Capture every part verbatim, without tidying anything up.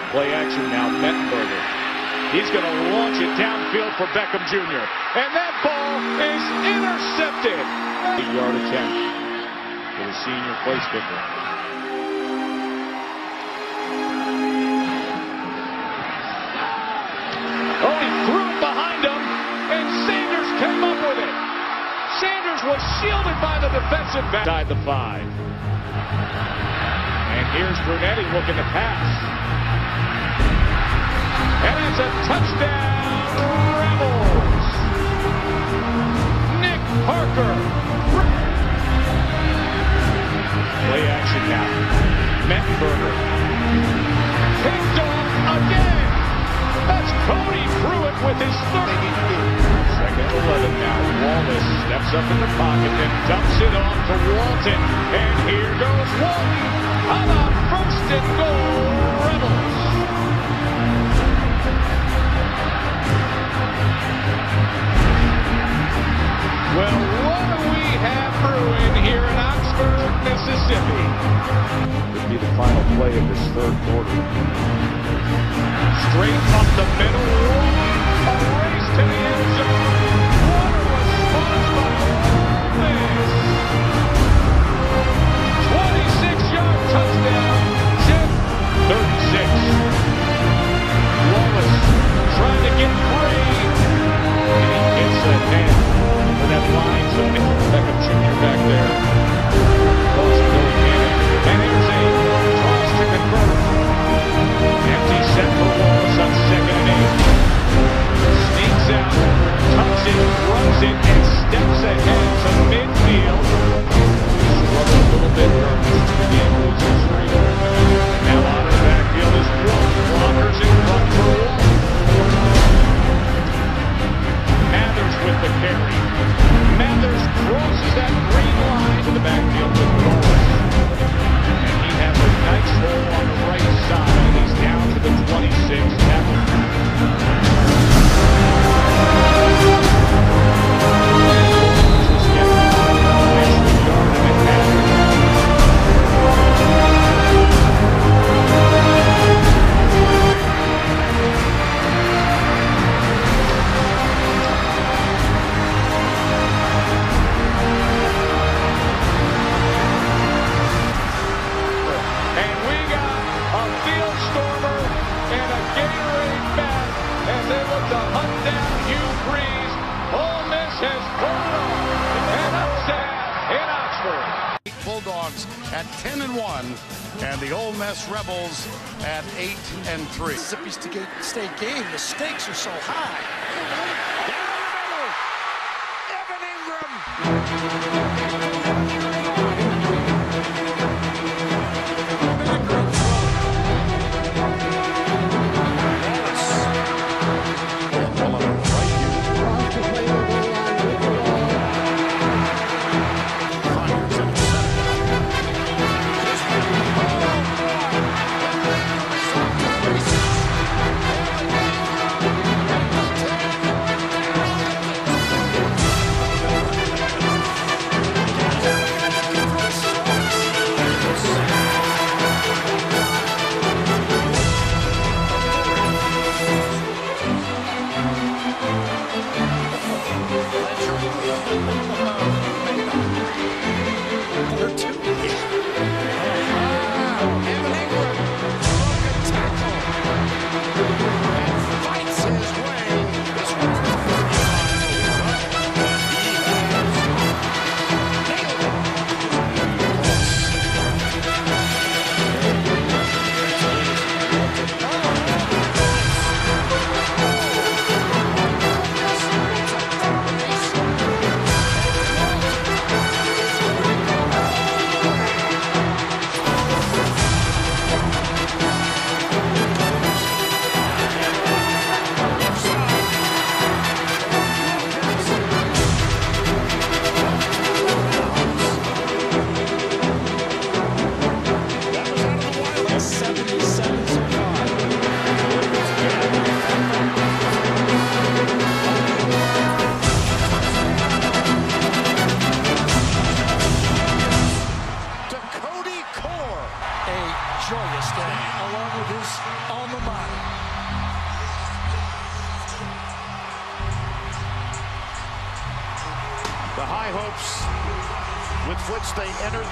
Play action now, Mettenberger. He's going to launch it downfield for Beckham Junior And that ball is intercepted. Eight-yard attempt for the senior place kicker. Oh, he threw it behind him, and Sanders came up with it. Sanders was shielded by the defensive back. Inside the five. And here's Brunetti looking to pass. And it's a touchdown, Rebels. Nick Parker. Play action now. Mettenberger. Picked off again. That's Cody Pruitt with his thirty-two. Second and eleven now. Wallace steps up in the pocket and dumps it off to Walton. And here goes Walton. How about first and goal, Rebels? Well, what do we have brewing here in Oxford, Mississippi? Could be the final play of this third quarter. Straight up the middle, a race to the end zone. What a response by Ole Miss. twenty-six-yard touchdown, Chip thirty-six. Wallace trying to get free, and he gets ahead. That line to Beckham Junior back there. Goes Billy Cannon. And here's a toss to convert. Empty set for Wallace on second and eight. Sneaks out, tucks it, runs it, and steps ahead to midfield. Struggled a little bit during this game losing streak. Now out of the backfield is Brooks. Blockers in front for Wallace. Mathers with the carry. Mathers crosses that green line to the backfield with Wallace. And he has a nice hole on the right side. He's down to the twenty-six. Bulldogs at ten and one, and the Ole Miss Rebels at eight and three. Mississippi State game, the stakes are so high. Down the middle, Evan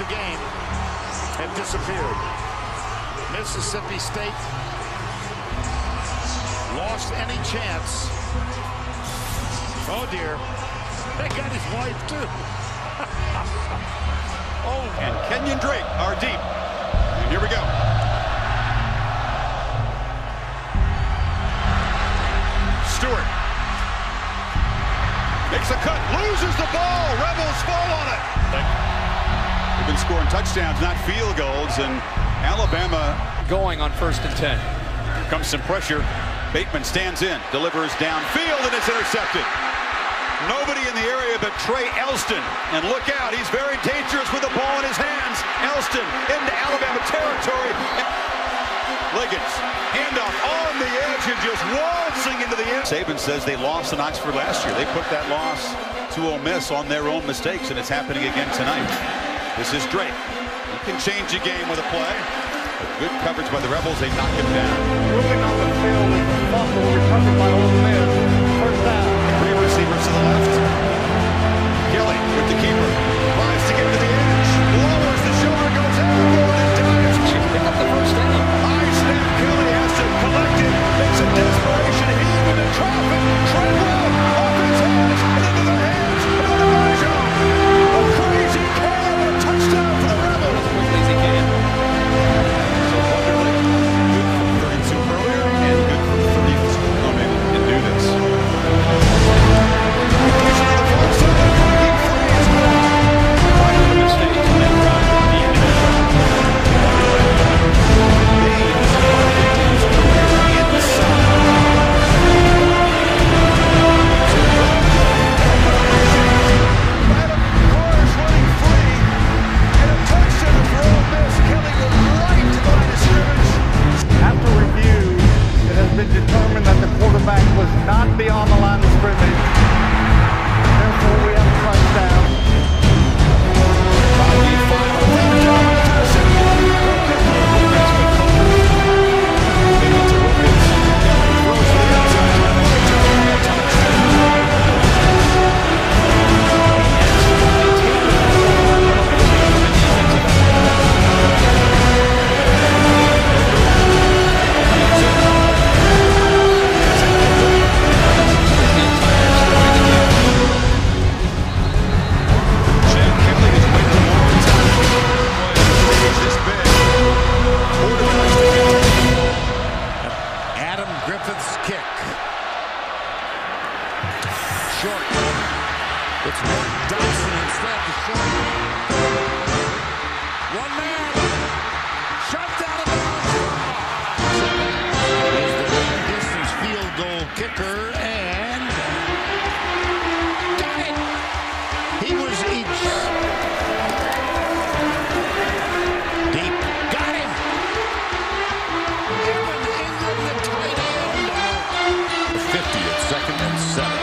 the game had disappeared. Mississippi State lost any chance. Oh dear, they got his wife too. Oh, and Kenyon Drake are deep. And here we go. Stewart makes a cut, loses the ball. Rebels fall on it. They've been scoring touchdowns, not field goals, and Alabama going on first and ten. Here comes some pressure. Bateman stands in, delivers downfield, and it's intercepted. Nobody in the area but Trey Elston. And look out, he's very dangerous with the ball in his hands. Elston into Alabama territory. Liggins, handoff on the edge and just waltzing into the end. Saban says they lost in Oxford last year. They put that loss to Ole Miss on their own mistakes, and it's happening again tonight. This is Drake. He can change a game with a play. Good coverage by the Rebels. They knock him down. Moving on the field is the fumble recovered by Ole Miss. First down. Three receivers to the left. Kelly with the keeper. Tries to get to the edge. Lowers the shoulder, goes overboard and dives. Pick up the first down. High snap. Kelly has to collect it. Makes a desperation heave into traffic. Treadwell off his hands and into the hands of the Marshall. A crazy call and a touchdown for the Rebels. As quickly as he can. So Wonderlic, good from thirty-two earlier and good from thirty. Maybe he can do this. After review, it has been determined that the quarterback was not beyond the line of scrimmage. Therefore, we have a touchdown. It's Mark Dodson instead to short. One man. Shoved out of bounds. He's the long distance field goal kicker and got it. He was each. Deep. Got him. Evan Ingram, the tight end. fifty at second and seven.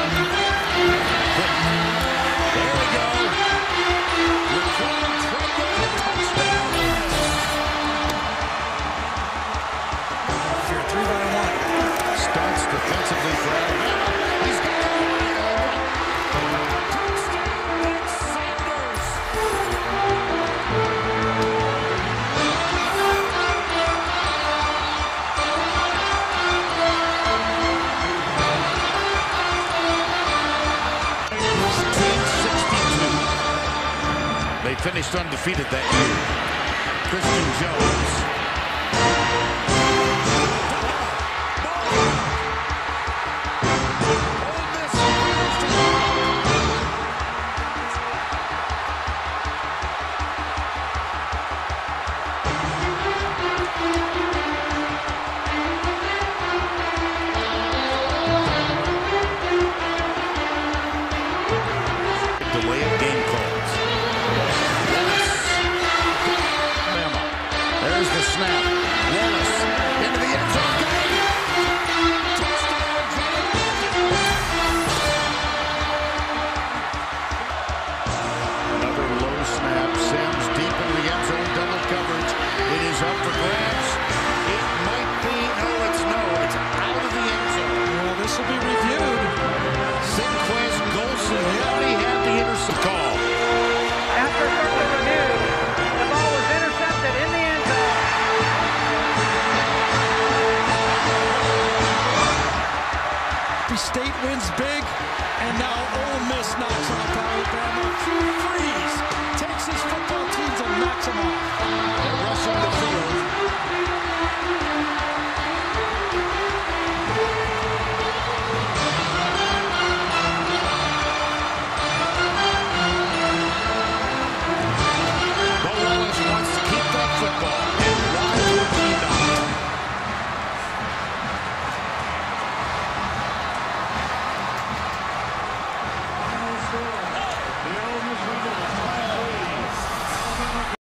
Defensively for Alabama. He's got a touchdown, Sanders. They finished undefeated that year. Christian Jones. Delay of game calls. There's the big, and now Ole Miss knocks off Alabama.